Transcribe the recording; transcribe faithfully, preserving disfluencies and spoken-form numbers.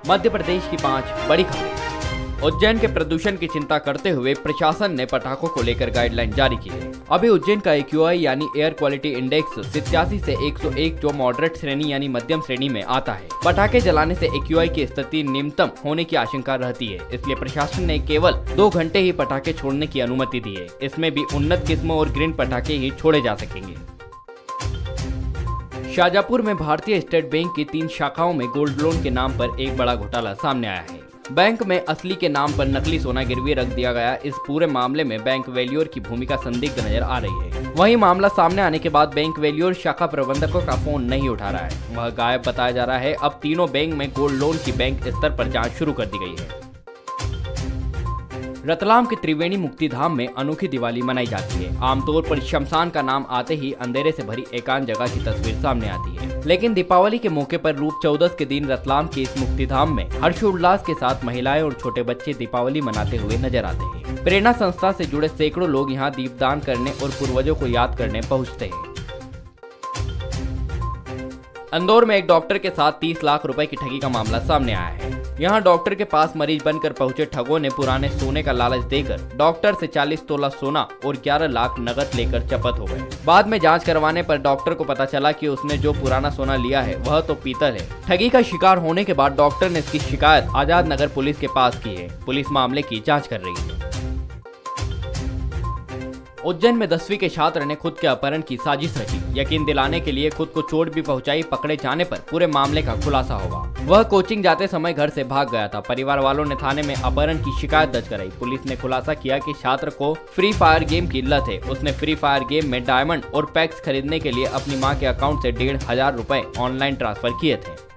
मध्य प्रदेश की पांच बड़ी खबरें। उज्जैन के प्रदूषण की चिंता करते हुए प्रशासन ने पटाखों को लेकर गाइडलाइन जारी की है। अभी उज्जैन का ए क्यू आई यानी एयर क्वालिटी इंडेक्स सत्तासी से एक सौ एक जो मॉडरेट श्रेणी यानी मध्यम श्रेणी में आता है। पटाखे जलाने से ए क्यू आई की स्थिति निम्नतम होने की आशंका रहती है, इसलिए प्रशासन ने केवल दो घंटे ही पटाखे छोड़ने की अनुमति दी है। इसमें भी उन्नत किस्मों और ग्रीन पटाखे ही छोड़े जा सकेंगे। शाहजहांपुर में भारतीय स्टेट बैंक की तीन शाखाओं में गोल्ड लोन के नाम पर एक बड़ा घोटाला सामने आया है। बैंक में असली के नाम पर नकली सोना गिरवी रख दिया गया। इस पूरे मामले में बैंक वैल्यूअर की भूमिका संदिग्ध नजर आ रही है। वहीं मामला सामने आने के बाद बैंक वैल्यूअर शाखा प्रबंधकों का फोन नहीं उठा रहा है, वह गायब बताया जा रहा है। अब तीनों बैंक में गोल्ड लोन की बैंक स्तर पर जांच शुरू कर दी गई है। रतलाम के त्रिवेणी मुक्तिधाम में अनोखी दिवाली मनाई जाती है। आमतौर पर शमशान का नाम आते ही अंधेरे से भरी एकांत जगह की तस्वीर सामने आती है, लेकिन दीपावली के मौके पर रूप चौदस के दिन रतलाम के इस मुक्तिधाम में हर्षोल्लास के साथ महिलाएं और छोटे बच्चे दीपावली मनाते हुए नजर आते हैं। प्रेरणा संस्था से जुड़े सैकड़ों लोग यहाँ दीपदान करने और पूर्वजों को याद करने पहुँचते हैं। इंदौर में एक डॉक्टर के साथ तीस लाख रुपए की ठगी का मामला सामने आया है। यहाँ डॉक्टर के पास मरीज बनकर पहुंचे ठगों ने पुराने सोने का लालच देकर डॉक्टर से चालीस तोला सोना और ग्यारह लाख नकद लेकर चपत हो गए। बाद में जांच करवाने पर डॉक्टर को पता चला कि उसने जो पुराना सोना लिया है वह तो पीतल है। ठगी का शिकार होने के बाद डॉक्टर ने इसकी शिकायत आजाद नगर पुलिस के पास की है। पुलिस मामले की जाँच कर रही है। उज्जैन में दसवीं के छात्र ने खुद के अपहरण की साजिश रची। यकीन दिलाने के लिए खुद को चोट भी पहुंचाई। पकड़े जाने पर पूरे मामले का खुलासा होगा। वह कोचिंग जाते समय घर से भाग गया था। परिवार वालों ने थाने में अपहरण की शिकायत दर्ज कराई। पुलिस ने खुलासा किया कि छात्र को फ्री फायर गेम की लत है। उसने फ्री फायर गेम में डायमंड और पैक्स खरीदने के लिए अपनी मां के अकाउंट से डेढ़ हजार रुपए ऑनलाइन ट्रांसफर किए थे।